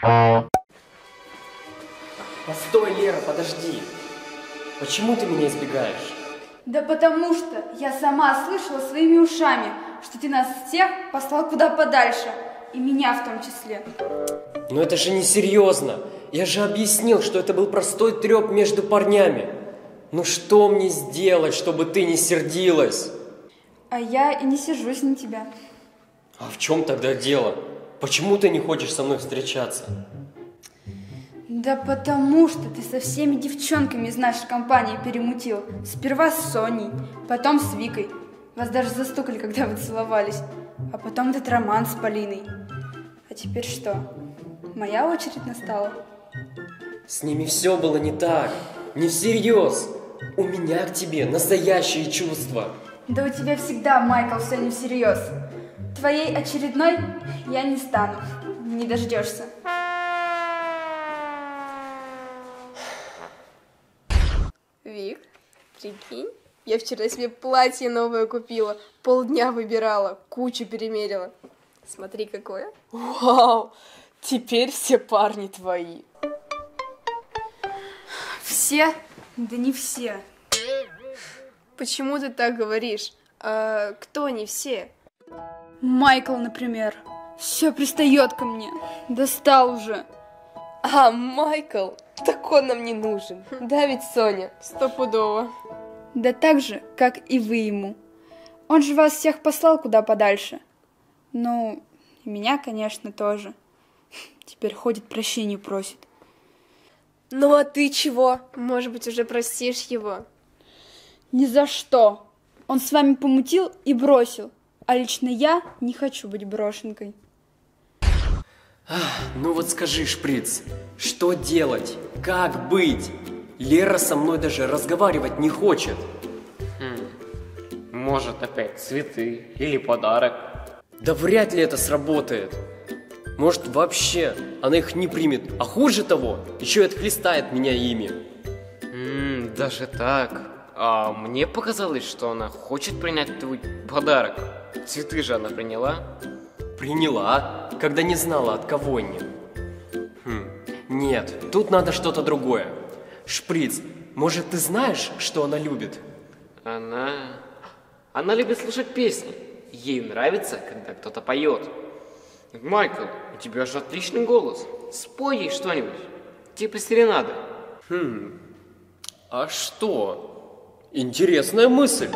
Постой, Лера, подожди. Почему ты меня избегаешь? Да потому что я сама слышала своими ушами, что ты нас всех послал куда подальше, и меня в том числе. Но это же несерьезно. Я же объяснил, что это был простой треп между парнями. Ну что мне сделать, чтобы ты не сердилась? А я и не сержусь на тебя. А в чем тогда дело? Почему ты не хочешь со мной встречаться? Да потому что ты со всеми девчонками из нашей компании перемутил. Сперва с Соней, потом с Викой. Вас даже застукали, когда вы целовались. А потом этот роман с Полиной. А теперь что? Моя очередь настала? С ними все было не так. Не всерьез. У меня к тебе настоящие чувства. Да у тебя всегда, Майкл, все не всерьез. Твоей очередной я не стану. Не дождешься. Вик, прикинь, я вчера себе платье новое купила, полдня выбирала, кучу перемерила. Смотри, какое. Вау, теперь все парни твои. Все? Да не все. Почему ты так говоришь? А кто не все? Майкл, например. Все пристает ко мне. Достал уже. А, Майкл, так он нам не нужен. Да ведь, Соня? Стопудово. Да так же, как и вы ему. Он же вас всех послал куда подальше. Ну, и меня, конечно, тоже. Теперь ходит, прощения просит. Ну а ты чего? Может быть, уже простишь его? Ни за что. Он с вами помутил и бросил. А лично я не хочу быть брошенкой. Ну вот скажи, Шприц, что делать? Как быть? Лера со мной даже разговаривать не хочет. Может, опять цветы или подарок? Да вряд ли это сработает. Может, вообще она их не примет, а хуже того, еще и отхлестает меня ими. Даже так? А мне показалось, что она хочет принять твой подарок. Цветы же она приняла? Приняла, когда не знала, от кого они. Нет, тут надо что-то другое. Шприц, может, ты знаешь, что она любит? Она любит слушать песни. Ей нравится, когда кто-то поет. Майкл, у тебя же отличный голос. Спой ей что-нибудь, типа серенады. А что? Интересная мысль.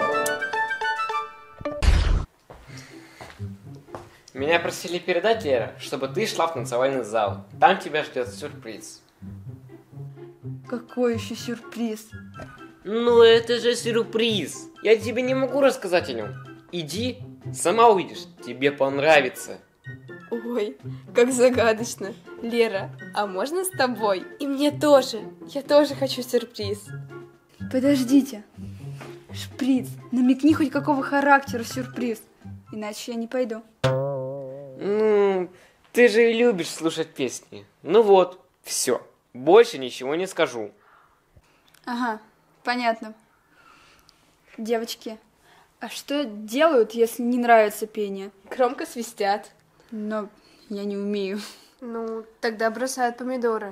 Меня просили передать, Лера, чтобы ты шла в танцевальный зал. Там тебя ждет сюрприз. Какой еще сюрприз? Ну это же сюрприз. Я тебе не могу рассказать о нем. Иди, сама увидишь, тебе понравится. Ой, как загадочно. Лера, а можно с тобой? И мне тоже. Я тоже хочу сюрприз. Подождите. Шприц, намекни хоть какого характера сюрприз. Иначе я не пойду. Ну, ты же и любишь слушать песни. Ну вот, все. Больше ничего не скажу. Ага, понятно. Девочки, а что делают, если не нравится пение? Громко свистят. Но я не умею. Ну, тогда бросают помидоры.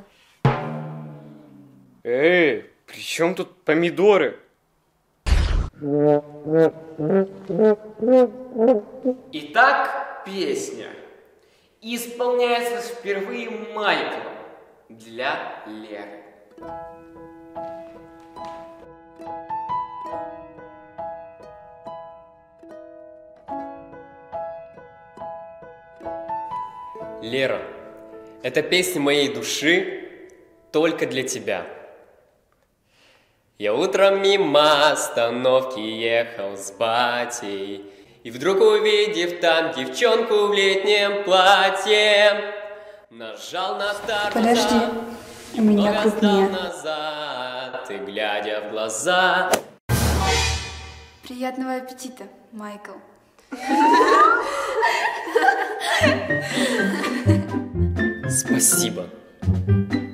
Эй, при чем тут помидоры? Итак, песня исполняется впервые Майклом для Леры. Лера, это песня моей души только для тебя. Я утром мимо остановки ехал с батей, и вдруг, увидев там девчонку в летнем платье, нажал на тормоза. Подожди, у меня крупнее. Назад, и глядя в глаза. Приятного аппетита, Майкл. Спасибо.